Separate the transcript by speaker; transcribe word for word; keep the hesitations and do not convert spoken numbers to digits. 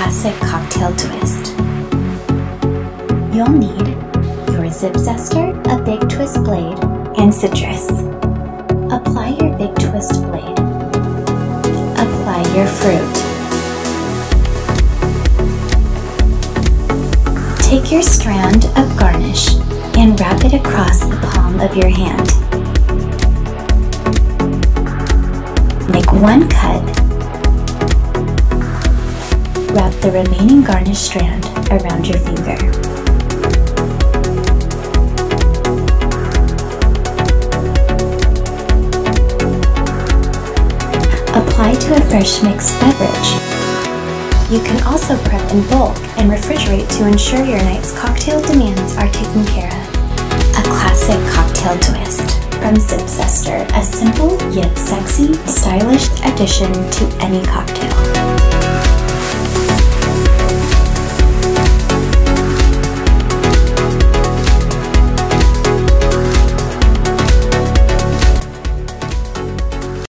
Speaker 1: classic cocktail twist. You'll need your Zip Zester, a big twist blade, and citrus. Apply your big twist blade. Apply your fruit. Take your strand of garnish and wrap it across the palm of your hand. Make one cut. Wrap the remaining garnish strand around your finger. Apply to a fresh mixed beverage. You can also prep in bulk and refrigerate to ensure your night's cocktail demands are taken care of. A classic cocktail twist from Zip Zester, a simple yet sexy, stylish addition to any cocktail.